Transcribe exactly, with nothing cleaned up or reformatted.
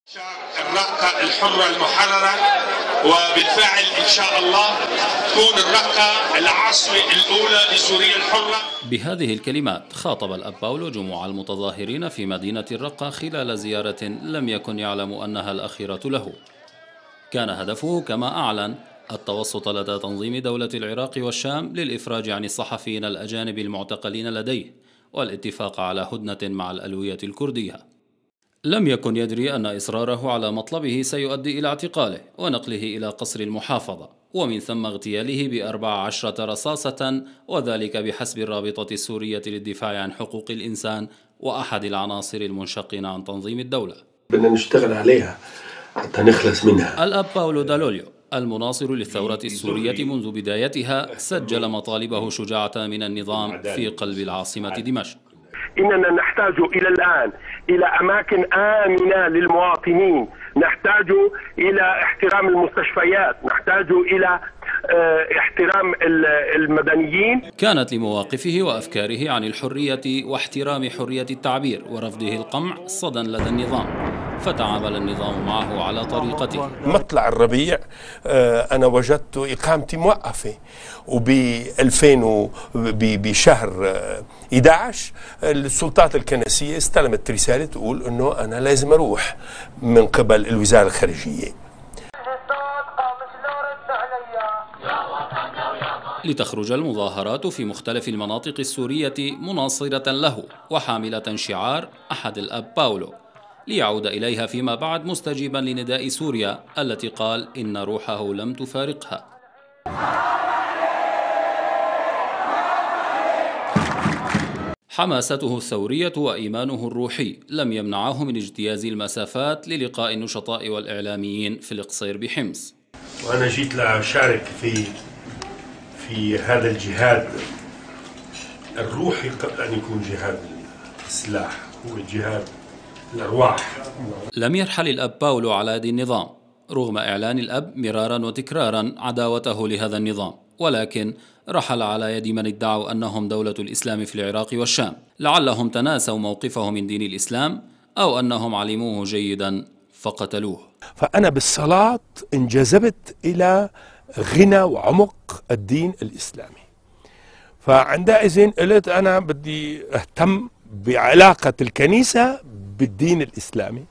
الرقة الحرة المحررة، وبالفعل إن شاء الله تكون الرقة العاصمة الأولى لسوريا الحرة. بهذه الكلمات خاطب الأب باولو جموع المتظاهرين في مدينة الرقة خلال زيارة لم يكن يعلم أنها الأخيرة له. كان هدفه كما أعلن التوسط لدى تنظيم دولة العراق والشام للإفراج عن الصحفيين الأجانب المعتقلين لديه والاتفاق على هدنة مع الألوية الكردية. لم يكن يدري أن إصراره على مطلبه سيؤدي إلى اعتقاله ونقله إلى قصر المحافظة، ومن ثم اغتياله بأربع عشرة رصاصة، وذلك بحسب الرابطة السورية للدفاع عن حقوق الإنسان وأحد العناصر المنشقين عن تنظيم الدولة. بدنا نشتغل عليها حتى نخلص منها. الأب باولو دالوليو المناصر للثورة السورية منذ بدايتها سجل مطالبه شجاعة من النظام في قلب العاصمة دمشق. إننا نحتاج إلى الآن إلى أماكن آمنة للمواطنين، نحتاج إلى احترام المستشفيات، نحتاج إلى احترام المدنيين. كانت لمواقفه وأفكاره عن الحرية واحترام حرية التعبير ورفضه القمع صدى لدى النظام، فتعامل النظام معه على طريقته. مطلع الربيع أنا وجدت إقامتي موقفة، وب ألفين بشهر أحد عشر السلطات الكنسية استلمت رسالة تقول أنه أنا لازم أروح من قبل الوزارة الخارجية. لتخرج المظاهرات في مختلف المناطق السورية مناصرة له وحاملة شعار أحد الأب باولو، ليعود إليها فيما بعد مستجيبا لنداء سوريا التي قال إن روحه لم تفارقها. حماسته الثورية وإيمانه الروحي لم يمنعه من اجتياز المسافات للقاء النشطاء والإعلاميين في القصير بحمص. وأنا جيت لأشارك في في هذا الجهاد الروحي قبل أن يكون جهاد السلاح، هو جهاد الأرواح. لم يرحل الأب باولو على يد النظام رغم إعلان الأب مرارا وتكرارا عداوته لهذا النظام، ولكن رحل على يد من ادعوا أنهم دولة الإسلام في العراق والشام، لعلهم تناسوا موقفه من دين الإسلام أو أنهم علموه جيدا فقتلوه. فأنا بالصلاة انجذبت إلى غنى وعمق الدين الإسلامي، فعندئذ قلت أنا بدي أهتم بعلاقة الكنيسة بالدين الإسلامي